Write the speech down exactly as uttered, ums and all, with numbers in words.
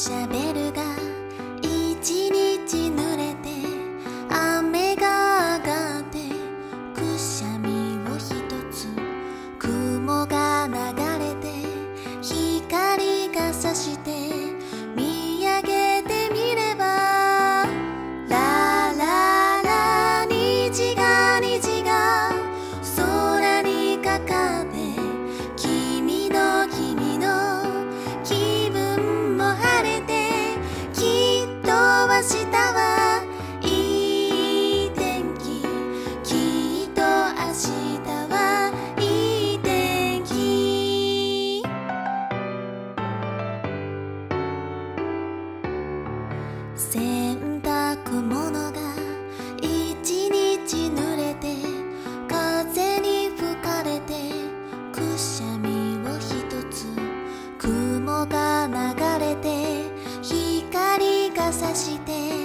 シャベルが一日濡れて雨が上がってくしゃみをひとつ雲が流れて光が差して見上げてみればラララ虹が虹が空にかかって君の君の気分も晴れてきっと明日はいい天気きっと明日はいい天気洗濯物が一日濡れて風に吹かれてくしゃみをひとつ雲が流れて光が差して